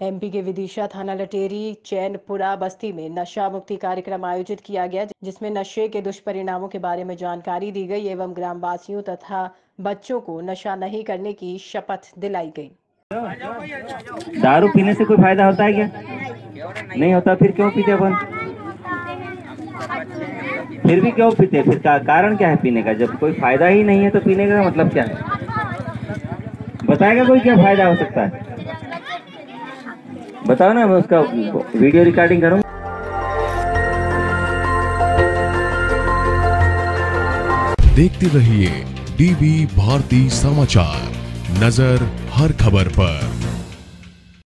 MP के विदिशा थाना लटेरी चैनपुरा बस्ती में नशा मुक्ति कार्यक्रम आयोजित किया गया, जिसमें नशे के दुष्परिणामों के बारे में जानकारी दी गई एवं ग्रामवासियों तथा बच्चों को नशा नहीं करने की शपथ दिलाई गई। दारू पीने से कोई फायदा होता है क्या? नहीं होता। फिर क्यों पीते अपन? फिर भी क्यों पीते? फिर कारण क्या है पीने का? जब कोई फायदा ही नहीं है तो पीने का मतलब क्या है? बताएगा कोई क्या फायदा हो सकता है? बताओ ना, मैं उसका वीडियो रिकॉर्डिंग करूँ। देखते रहिए डीवी भारती समाचार, नजर हर खबर पर।